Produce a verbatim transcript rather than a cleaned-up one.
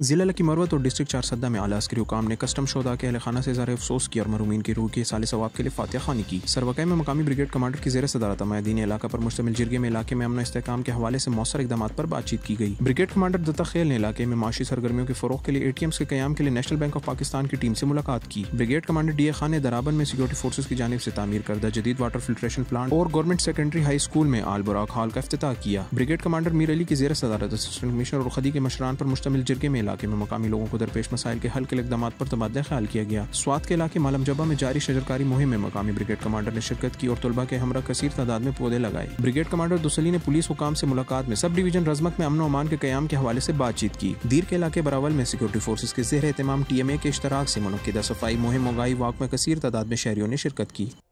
जिला लकी मरवत और डिस्ट्रिक्ट चारसद्दा में आला अस्करी हुकाम ने कस्टम शोधा के अहलखाना से ज़ाहिर अफसोस किया और मरहूमीन की रूह के साले सवाब के लिए फातिहा खानी की। सरवक़े में मकामी ब्रिगेड कमांडर की ज़ेर सदारत मायादीन इलाका पर मुश्तमिल जिरगे में इलाके में अमन इस्तेहकाम के हवाले से मौसर इक़दाम पर बातचीत की गई। ब्रिगेड कमांडर दत्ता खेल ने इलाके में माशी सरगर्मियों के फ़रोग़ के लिए ए टी एम्स के क़याम के लिए नेशनल बैंक ऑफ पाकिस्तान की टीम से मुलाकात की। Brigade commander D A Khan ने दराबन में सिक्योरिटी फोर्सेज की जानिब से तामीर करदा जदीद वाटर फिल्ट्रेशन प्लांट और गवर्नमेंट सेकेंडरी हाई स्कूल में आल बुराक हॉल का इफ्तिताह किया। ब्रिगेड कमांडर मीर अली की ज़ेर सदारत असिस्टेंट कमिश्नर और खदी के मशरान पर मुश्तमिल जिरगे में इलाके में मकामी लोगों को दरपेश मसाइल के हल के इक़दाम पर तबादला ख्याल किया गया। स्वात के इलाके मालम जबा में जारी शजरकारी मुहिम में मकामी ब्रिगेड कमांडर ने शिरकत की और तलबा के हमरा कसीर तादाद में पौधे लगाए। ब्रिगेड कमांडर दुसली ने पुलिस हुकाम से मुलाकात में सब डिवीजन रजमत में अमन और अमान के क़याम के हवाले से बातचीत की। दीर के इलाके बरावल में सिक्योरिटी फोर्सेज के ज़ेर एहतमाम टी एम ए के इश्तराक से मुनक्किदा सफाई मुहिम मंगाई वाक़ में कसीर तादाद में शहरियों ने शिरकत की।